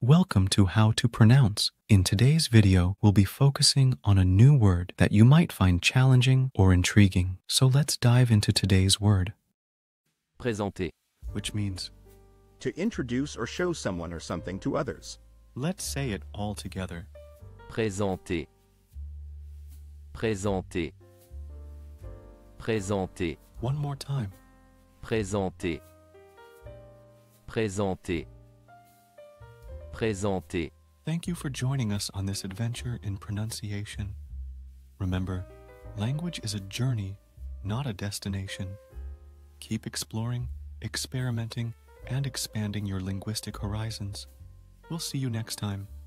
Welcome to How to Pronounce. In today's video, we'll be focusing on a new word that you might find challenging or intriguing. So let's dive into today's word. Présenter. Which means, to introduce or show someone or something to others. let's say it all together. Présenter. Présenter. Présenter. One more time. Présenter. Présenter. Présenter. Thank you for joining us on this adventure in pronunciation. Remember, language is a journey, not a destination. Keep exploring, experimenting, and expanding your linguistic horizons. We'll see you next time.